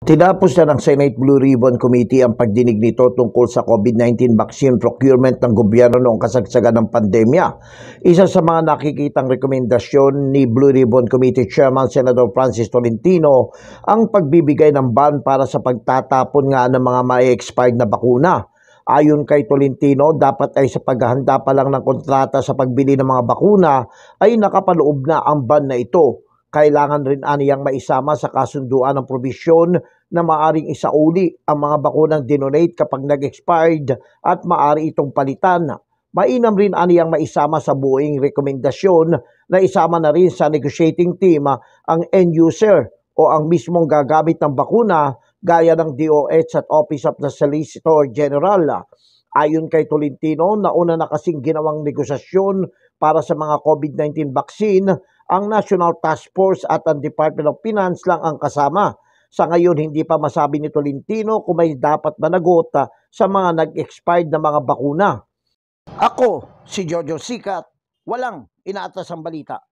Tinapos na ng Senate Blue Ribbon Committee ang pagdinig nito tungkol sa COVID-19 vaccine procurement ng gobyerno noong kasagsagan ng pandemya. Isa sa mga nakikitang rekomendasyon ni Blue Ribbon Committee Chairman Senator Francis Tolentino ang pagbibigay ng ban para sa pagtatapon nga ng mga ma-expired na bakuna. Ayon kay Tolentino, dapat ay sa paghahanda pa lang ng kontrata sa pagbili ng mga bakuna ay nakapaloob na ang ban na ito. Kailangan rin aniyang maisama sa kasunduan ng probisyon na maaring isauli ang mga bakunang dinonate kapag nag-expired at maaari itong palitan. Mainam rin aniyang maisama sa buong rekomendasyon na isama na rin sa negotiating team ang end user o ang mismong gagamit ng bakuna gaya ng DOH at Office of the Solicitor General. Ayon kay Tolentino, nauna na kasing ginawang negosasyon para sa mga COVID-19 vaccine, ang National Task Force at ang Department of Finance lang ang kasama. Sa ngayon, hindi pa masabi ni Tolentino kung may dapat managot sa mga nag-expired na mga bakuna. Ako, si Jojo Sikat, walang inaatas ang balita.